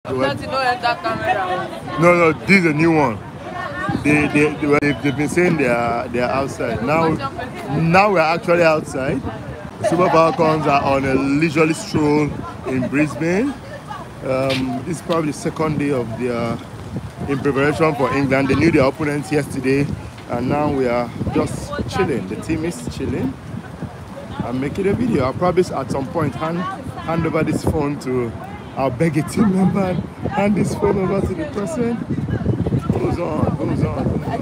No, this is a new one. They've been saying they're outside. Now we're actually outside. The Super Falcons are on a leisurely stroll in Brisbane. This is probably the second day of their in preparation for England. They knew their opponents yesterday, and now we are just chilling. The team is chilling. I'm making a video. I'll probably at some point hand over this phone to, I'll beg a team member, hand this phone over to the person. Goes on.